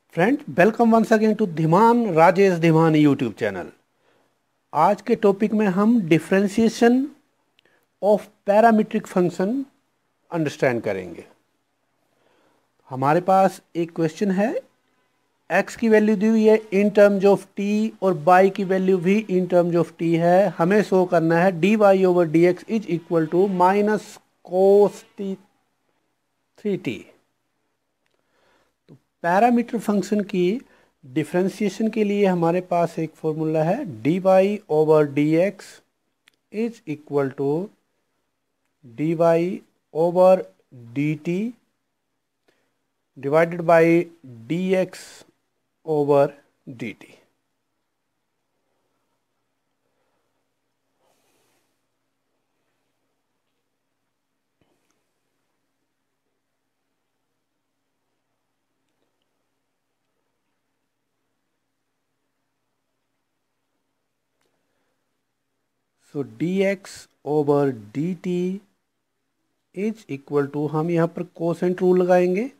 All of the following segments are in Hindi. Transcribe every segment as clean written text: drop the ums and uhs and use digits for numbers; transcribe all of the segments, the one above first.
Friend, welcome once again to Dhiman Rajesh Dhiman YouTube channel. आज के टॉपिक में हम differentiation of parametric function understand करेंगे। हमारे पास एक क्वेश्चन है, x की वैल्यू दी हुई है इन टर्म्स ऑफ t और y की वैल्यू भी इन टर्म्स ऑफ t है। हमें शो करना है dy over dx is equal to minus cos t 3t। तो पैरामीटर फंक्शन की डिफरेंशिएशन के लिए हमारे पास एक फॉर्मूला है, dy over dx is equal to dy over dt divided by dx over dt। So dx over dt is equal to, हम यहाँ पर कोसेंट रूल लगाएंगे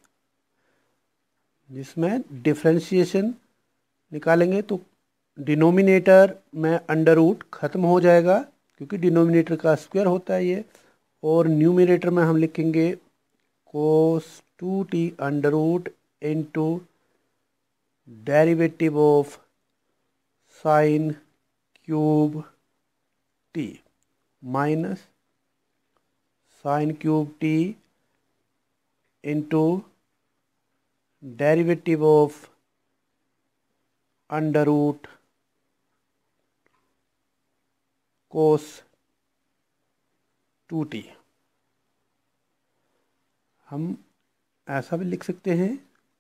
जिसमें डिफरेंशिएशन निकालेंगे तो डिनोमिनेटर में अंडर रूट खत्म हो जाएगा क्योंकि डिनोमिनेटर का स्क्वायर होता है ये, और न्यूमिनेटर में हम लिखेंगे cos 2t under root into derivative of sine cube t minus sine cube t into derivative of under root cos 2t। हम ऐसा भी लिख सकते हैं,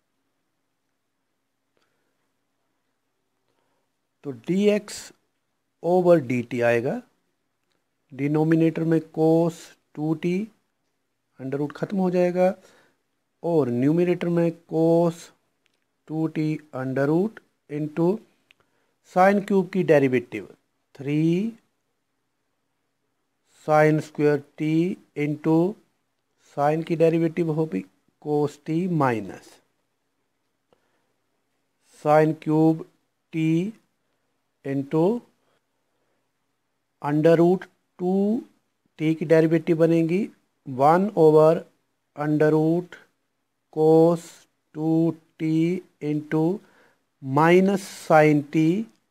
तो dx ओवर dt आएगा, डिनोमिनेटर में कोस 2t अंडर रूट खत्म हो जाएगा और न्यूमिनेटर में cos 2t under root into sine cube की derivative 3 sine square t into sine की डेरिवेटिव होगी cos t minus sine cube t into under root 2t की डेरिवेटिव बनेगी 1 over under root cos 2t into minus sine t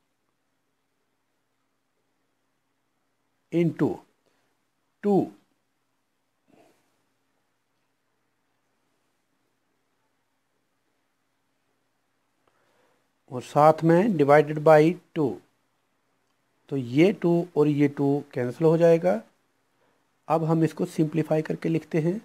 into 2 और साथ में डिवाइडेड बाई 2। तो ये 2 और ये 2 कैंसिल हो जाएगा। अब हम इसको सिंप्लीफाई करके लिखते हैं।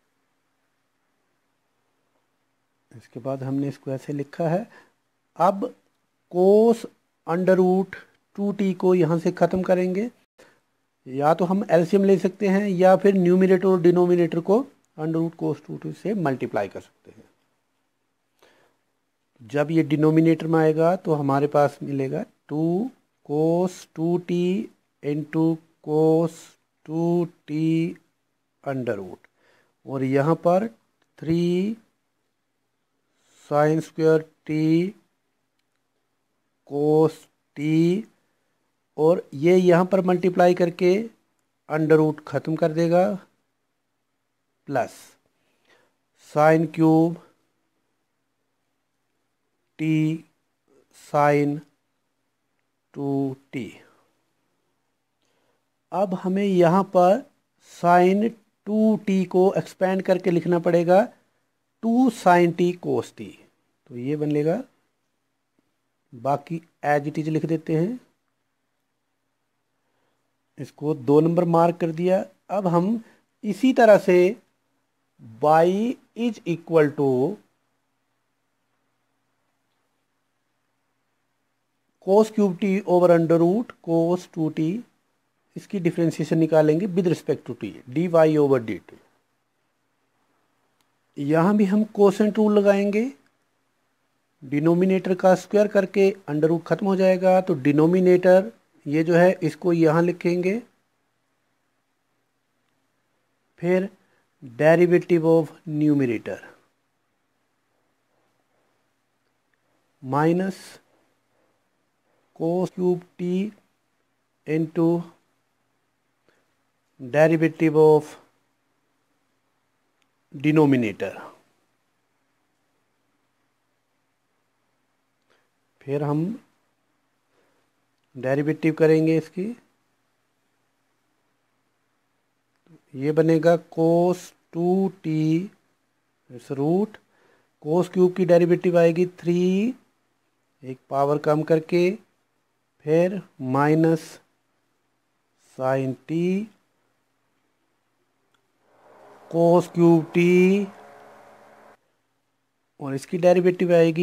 इसके बाद हमने इसको ऐसे लिखा है, अब कोस अंडर रूट 2t को यहाँ से ख़त्म करेंगे, या तो हम एलसीएम ले सकते हैं या फिर न्यूमिनेटर और डिनोमिनेटर को अंडर रूट कोस 2t से मल्टीप्लाई कर सकते हैं। जब ये डिनोमिनेटर में आएगा तो हमारे पास मिलेगा 2 cos 2t into cos 2t under root, और यहाँ पर 3 sine square t cos t, और ये यहाँ पर मल्टीप्लाई करके अंडर रूट ख़त्म कर देगा, plus sine cube t sine 2t। अब हमें यहाँ पर साइन 2t को एक्सपेंड करके लिखना पड़ेगा 2 साइन t कोस t, तो ये बनेगा, बाकी एज इट इज लिख देते हैं। इसको 2 नंबर मार्क कर दिया। अब हम इसी तरह से y is equal to cos cube t over under root cos 2t, इसकी डिफ्रेंशिएशन निकालेंगे with respect to t, dy over dt। यहाँ भी हम कोसेंट रूल लगाएंगे, डिनोमिनेटर का स्क्वायर करके अंडर रूट खत्म हो जाएगा, तो डिनोमिनेटर ये जो है इसको यहाँ लिखेंगे, फिर derivative of numerator minus cos cube t into derivative of denominator. फिर हम डेरिवेटिव करेंगे इसकी, ये बनेगा कोस 2t इस रूट कोस क्यूब की डेरिवेटिव आएगी 3, एक पावर कम करके, फिर minus sine t cos cube t, और इसकी डेरिवेटिव आएगी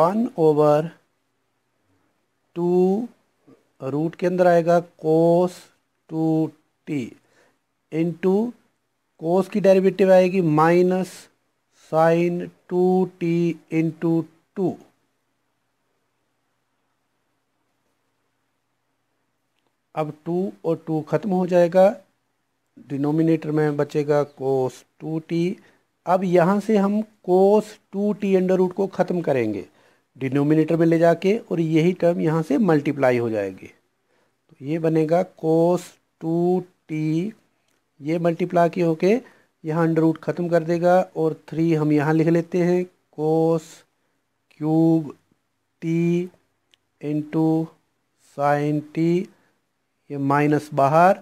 1/2 रूट के अंदर आएगा कोस 2t इंटू कोस की डेरिवेटिव आएगी माइनस साइन 2t इंटू 2। अब 2 और 2 खत्म हो जाएगा, डिनोमिनेटर में बचेगा कोस 2t। अब यहाँ से हम कोस 2t अंडर रूट को ख़त्म करेंगे डिनोमिनेटर में ले जाके, और यही टर्म यहाँ से मल्टीप्लाई हो जाएगी। तो ये बनेगा कोस 2t, ये मल्टीप्लाई की होके यहाँ अंडर रूट ख़त्म कर देगा, और 3 हम यहाँ लिख लेते हैं cos cube t into sine t, ये माइनस बाहर,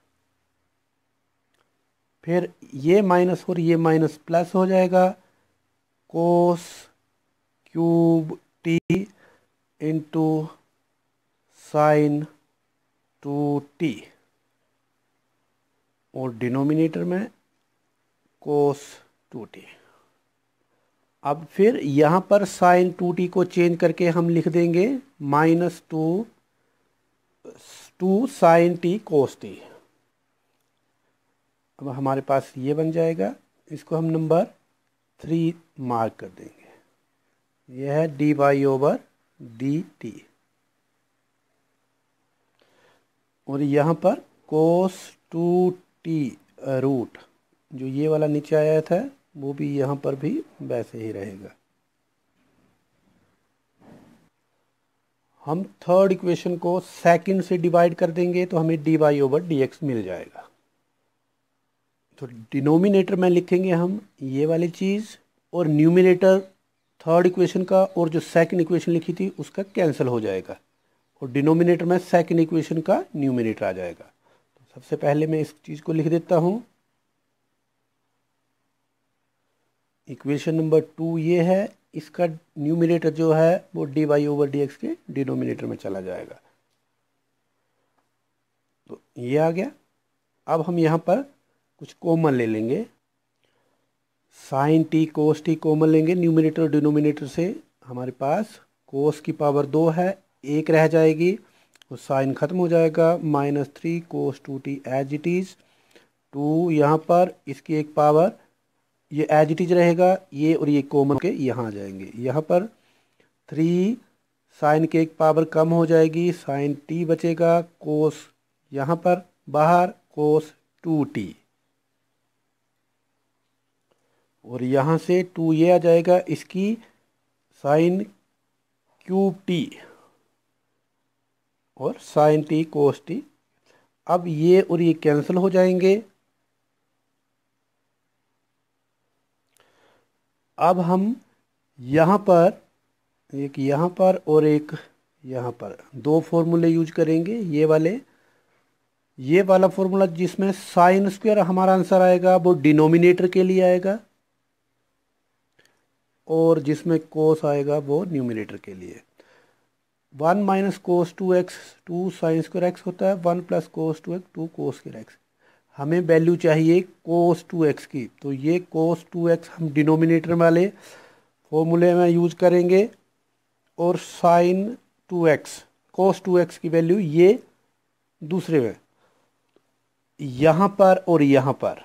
फिर ये माइनस और ये माइनस प्लस हो जाएगा, cos cube t into sine 2t, और डिनोमिनेटर में कोस 2t। अब फिर यहाँ पर साइन 2t को चेंज करके हम लिख देंगे -2 साइन टी कोस टी। अब हमारे पास ये बन जाएगा, इसको हम नंबर 3 मार्क कर देंगे। यह है dy/dt, और यहाँ पर कोस 2t रूट, जो ये वाला नीचे आया था वो भी यहाँ पर भी वैसे ही रहेगा। हम थर्ड इक्वेशन को सेकंड से डिवाइड कर देंगे तो हमें dy/dx मिल जाएगा। तो डिनोमिनेटर में लिखेंगे हम ये वाली चीज़, और न्यूमिनेटर थर्ड इक्वेशन का और जो सेकंड इक्वेशन लिखी थी उसका कैंसिल हो जाएगा, और डिनोमिनेटर में सेकंड इक्वेशन का न्यूमिनेटर आ जाएगा। तो सबसे पहले मैं इस चीज़ को लिख देता हूँ, इक्वेशन नंबर 2 ये है, इसका न्यूमिनेटर जो है वो dy/dx के डिनोमिनेटर में चला जाएगा। तो ये आ गया। अब हम यहाँ पर कुछ कॉमन ले लेंगे, sine t cos t common लेंगे न्यूमिनेटर और डिनोमिनेटर से। हमारे पास कोस की पावर 2 है, 1 रह जाएगी, तो साइन खत्म हो जाएगा, -3 कोस 2t एज इट इज़, 2 यहाँ पर, इसकी एक पावर, ये एज इट इज रहेगा, ये और ये कॉमन के यहाँ आ जाएंगे। यहाँ पर 3 साइन के एक पावर कम हो जाएगी, साइन टी बचेगा, कोस यहाँ पर बाहर कोस 2t, और यहाँ से 2 ये आ जाएगा, इसकी साइन क्यूब टी और साइन टी कोस टी। अब ये और ये कैंसिल हो जाएंगे। अब हम यहाँ पर एक यहाँ पर और एक यहाँ पर 2 फॉर्मूले यूज करेंगे, ये वाला फॉर्मूला जिसमें साइन स्क्वायर हमारा आंसर आएगा वो डिनोमिनेटर के लिए आएगा, और जिसमें कोस आएगा वो न्यूमिनेटर के लिए। 1 - cos 2x 2 sine square x होता है, 1 + cos 2x 2 cos square x। हमें वैल्यू चाहिए cos 2x की, तो ये cos 2x हम डिनोमिनेटर वाले फॉर्मूले में यूज करेंगे, और साइन 2x cos 2x की वैल्यू ये दूसरे में, यहाँ पर और यहाँ पर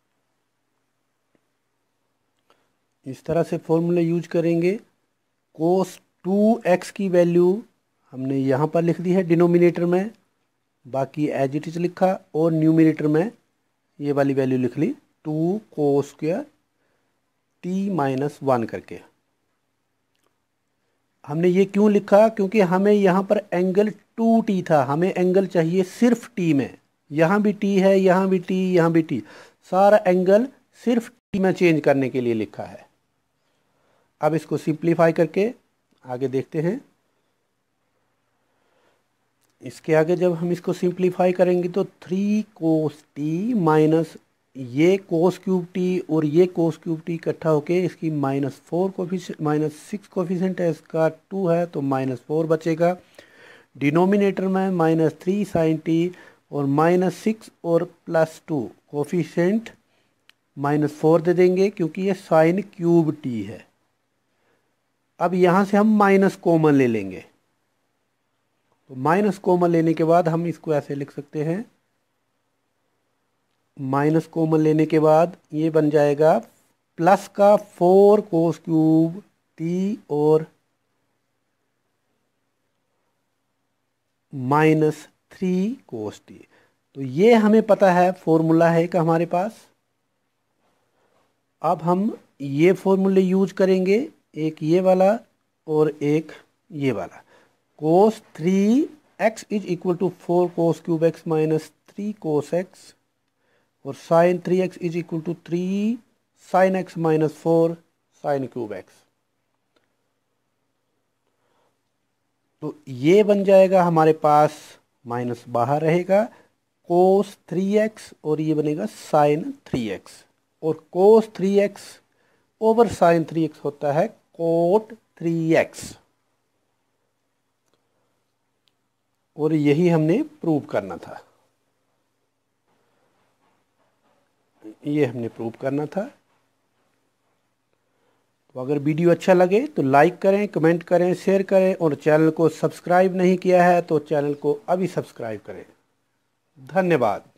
इस तरह से फॉर्मूले यूज करेंगे। cos 2x की वैल्यू हमने यहाँ पर लिख दी है डिनोमिनेटर में, बाकी एज इट इज लिखा, और न्यूमिनेटर में ये वाली वैल्यू लिख ली 2 cos स्क्वायर t - 1 करके। हमने ये क्यों लिखा, क्योंकि हमें यहाँ पर एंगल 2t था, हमें एंगल चाहिए सिर्फ t में। यहाँ भी t है, यहाँ भी t, यहाँ भी t, सारा एंगल सिर्फ t में चेंज करने के लिए लिखा है। अब इसको सिंप्लीफाई करके आगे देखते हैं। इसके आगे जब हम इसको सिंप्लीफाई करेंगे तो 3 cos t माइनस ये cos क्यूब t और ये cos क्यूब t इकट्ठा होके इसकी -6 कोफिशिएंट है, इसका 2 है तो -4 बचेगा। डिनोमिनेटर में -3 sin t और -6 और +2 कोफिशिएंट -4 दे देंगे क्योंकि ये sin क्यूब t है। अब यहाँ से हम माइनस कॉमन ले लेंगे, तो माइनस कॉमन लेने के बाद हम इसको ऐसे लिख सकते हैं, माइनस कॉमन लेने के बाद ये बन जाएगा प्लस का 4 cos क्यूब t और -3 cos t। तो ये हमें पता है, फॉर्मूला है का हमारे पास। अब हम ये फॉर्मूले यूज करेंगे, एक ये वाला और एक ये वाला। cos 3x is equal to 4 cos cube x minus 3 cos x और sin 3x is equal to 3 sin x minus 4 sin cube x। तो ये बन जाएगा हमारे पास, माइनस बाहर रहेगा, cos 3x और ये बनेगा sin 3x, और cos 3x over sin 3x होता है cot 3x, और यही हमने प्रूव करना था, ये हमने प्रूव करना था। तो अगर वीडियो अच्छा लगे तो लाइक करें, कमेंट करें, शेयर करें, और चैनल को सब्सक्राइब नहीं किया है तो चैनल को अभी सब्सक्राइब करें। धन्यवाद।